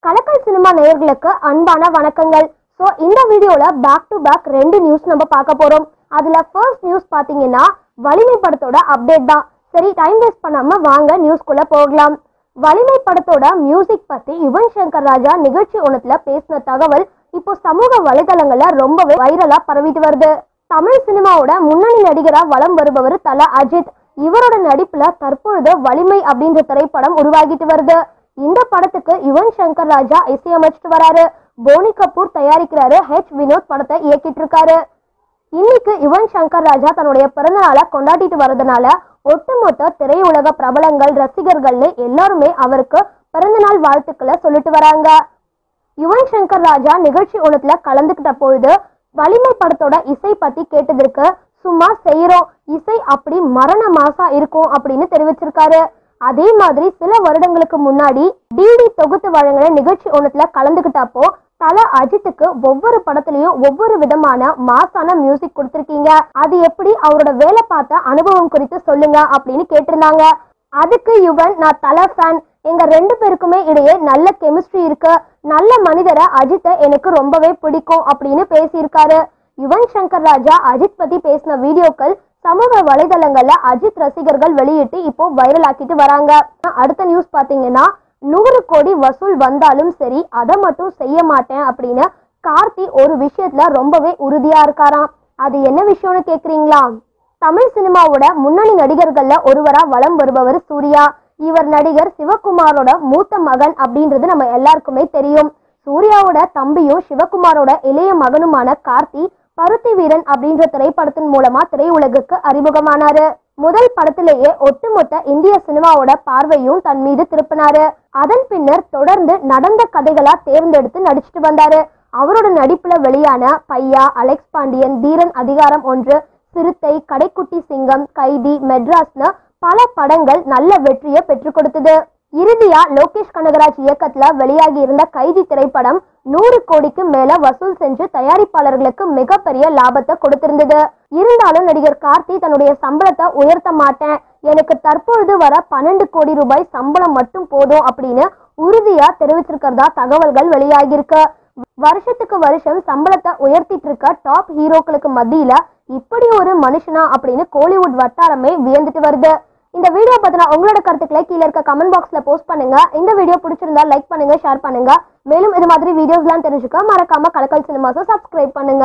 கலக்கல் cinema நேயர்களுக்கு அன்பான வணக்கங்கள். ஸோ இந்த வீடியோல பேக் டு பேக் 2 நியூஸ் நம்ம பார்க்க போறோம். அதுல ஃபர்ஸ்ட் நியூஸ் பாத்தீங்கன்னா வலிமை படத்தோட அப்டேட் தான். சரி, டைம் வேஸ்ட் பண்ணாம வாங்க நியூஸ்குள்ள போகலாம். வலிமை படத்தோட மியூசிக் பத்தி யுவன் சங்கர் ராஜா நிகழ்ச்சி ஒன்றுல பேசின தகவல் இப்போ சமூக வலைதளங்கள்ல ரொம்பவே வைரலா பரவிட்டு வருது. தமிழ் சினிமாவோட முன்னணி நடிகரா வலம் வருபவர் தல அஜித். இவரோட நடிப்புல தற்பொழுது வலிமை அப்படின்ற திரைப்படம் உருவாகிட்டு வருது. இந்த படத்துக்கு யுவன் சங்கர் ராஜா இசையமைச்சிட்டு வராரு. போனி கபூர் தயாரிக்கிறாரு. வினோத் படத்தை இயக்கிட்டு இருக்காரு. இன்னைக்கு யுவன் சங்கர் ராஜா தன்னுடைய பிறந்த நாளை கொண்டாடிட்டு வரதுனால ஒட்டுமொத்த திரையுலக பிரபலங்கள், ரசிகர்கள்னு எல்லாருமே அவருக்கு பிறந்தநாள் வாழ்த்துக்களை சொல்லிட்டு வராங்க. யுவன் சங்கர் ராஜா நிகழ்ச்சி ஒன்றுல கலந்துகிட்ட பொழுது வலிமை படத்தோட இசை பத்தி கேட்டதற்கு சும்மா செய்யறோம், இசை அப்படி மரண மாசா இருக்கும் அப்படின்னு தெரிவிச்சிருக்காரு. அதே மாதிரி சில வருடங்களுக்கு முன்னாடி டிடி தொகுத்து வழங்கின நிகழ்ச்சி ஒன்றுல கலந்துகிட்டப்போ தல அஜித்துக்கு ஒவ்வொரு படத்துலயும் ஒவ்வொரு விதமான மாசான மியூசிக் கொடுத்திருக்கீங்க, அது எப்படி அவரோட வேலை பார்த்த அனுபவம் குறித்து சொல்லுங்க அப்படின்னு கேட்டிருந்தாங்க. அதுக்கு யுவன், நான் தல ஃபேன், எங்க 2 பேருக்குமே இடையே நல்ல கெமிஸ்ட்ரி இருக்கு, நல்ல மனிதரை அஜித்தை எனக்கு ரொம்பவே பிடிக்கும் அப்படின்னு பேசியிருக்காரு. யுவன் சங்கர் ராஜா அஜித் பத்தி பேசின வீடியோக்கள் சமூக வலைதளங்கள்ல அஜித் ரசிகர்கள் வெளியிட்டு இப்போ வைரல் ஆக்கிட்டு வராங்க. அடுத்த நியூஸ் பாத்தீங்கன்னா 100 கோடி வசூல் வந்தாலும் சரி அதை மட்டும் செய்ய மாட்டேன் அப்படின்னு கார்த்தி ஒரு விஷயத்துல ரொம்பவே உறுதியா இருக்காராம். அது என்ன விஷயம்னு கேக்குறீங்களா? தமிழ் சினிமாவோட முன்னணி நடிகர்கள்ல ஒருவரா வலம் வருபவர் சூர்யா. இவர் நடிகர் சிவகுமாரோட மூத்த மகன் அப்படின்றது நம்ம எல்லாருக்குமே தெரியும். சூர்யாவோட தம்பியும் சிவகுமாரோட இளைய மகனுமான கார்த்தி பருத்தி வீரன் அப்படின்ற திரைப்படத்தின் மூலமா திரையுலகுக்கு அறிமுகமானாரு. முதல் படத்திலேயே ஒட்டுமொத்த இந்திய சினிமாவோட பார்வையும் தன் மீது திருப்பினாரு. அதன் பின்னர் தொடர்ந்து நடந்த கதைகளா தேர்ந்தெடுத்து நடிச்சிட்டு வந்தாரு. அவரோட நடிப்புல வெளியான பையா, அலெக்ஸ் பாண்டியன், தீரன் அதிகாரம் 1, சிறுத்தை, கடைக்குட்டி சிங்கம், கைதி, மெட்ராஸ்னு பல படங்கள் நல்ல வெற்றியை பெற்றுக் கொடுத்தது. இறுதியா லோகேஷ் கனகராஜ் இயக்கத்துல வெளியாகி இருந்த கைதி திரைப்படம் 100 கோடிக்கு மேல வசூல் செஞ்சு தயாரிப்பாளர்களுக்கு மிகப்பெரிய லாபத்தை கொடுத்திருந்தது. இருந்தாலும் நடிகர் கார்த்தி தன்னுடைய சம்பளத்தை உயர்த்த மாட்டேன், எனக்கு தற்பொழுது வர 12 கோடி ரூபாய் சம்பளம் மட்டும் போதும் அப்படின்னு உறுதியா தெரிவிச்சிருக்கிறதா தகவல்கள் வெளியாகிருக்கு. வருஷத்துக்கு வருஷம் சம்பளத்தை உயர்த்திட்டு இருக்க டாப் ஹீரோக்களுக்கு மத்தியில இப்படி ஒரு மனுஷனா அப்படின்னு கோலிவுட் வட்டாரமே வியந்துட்டு வருது. இந்த வீடியோ பத்தின உங்களோட கருத்துக்களை கீழே இருக்க கமெண்ட் பாக்ஸ்ல போஸ்ட் பண்ணுங்க. இந்த வீடியோ பிடிச்சிருந்தா லைக் பண்ணுங்க, ஷேர் பண்ணுங்க. மேலும் இது மாதிரி வீடியோஸ்லாம் தெரிஞ்சுக்க மறக்காம கலக்கல் சினிமாஸை சப்ஸ்கிரைப் பண்ணுங்க.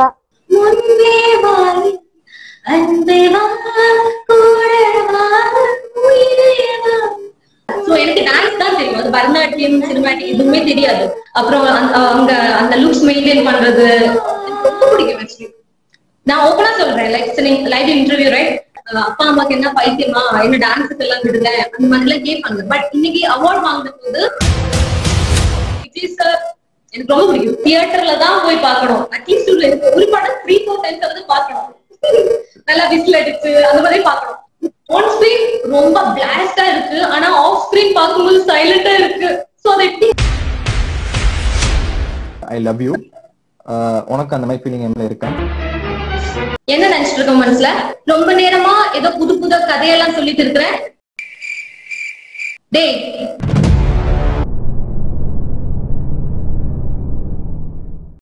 எனக்கு டான்ஸ் தான் தெரியும், அது பரதநாட்டியம், சினிமாட்டிக் எதுவுமே தெரியாது. அப்புறம் அங்க அந்த லுக்ஸ் மெயின்டைன் பண்றது ரொம்ப பிடிக்கும். நான் ஓப்பனா சொல்றேன், லைவ் இன்டர்வியூ ரைட், அப்பா அம்மாக்கு என்ன பைத்தியமா, என்ன டான்ஸுக்கு எல்லாம் விடுங்க அந்த மாதிரி எல்லாம் கேட்பாங்க. பட் இன்னைக்கு அவார்ட் வாங்கின போது எனக்கு ரொம்ப பிடிக்கும். தியேட்டர்ல தான் போய் பார்க்கணும். அட்லீஸ்ட் ஒரு படம் 3-4 டைம்ஸ் வந்து பார்க்கணும். நல்லா விசில் அடிச்சு அந்த மாதிரி பார்க்கணும். ஆன் ஸ்கிரீன் ரொம்ப பிளாஸ்டா இருக்கு, ஆனா ஆஃப் ஸ்கிரீன் பார்க்கும்போது சைலண்டா இருக்கு. சோ அது எப்படி ஐ லவ் யூ, உனக்கு அந்த மாதிரி ஃபீலிங் என்ன இருக்கா? என்ன நினைச்சிட்டு இருக்க மனசுல? ரொம்ப நேரமா ஏதோ புது புது கதையெல்லாம் சொல்லிட்டு இருக்கிறேன். டேய்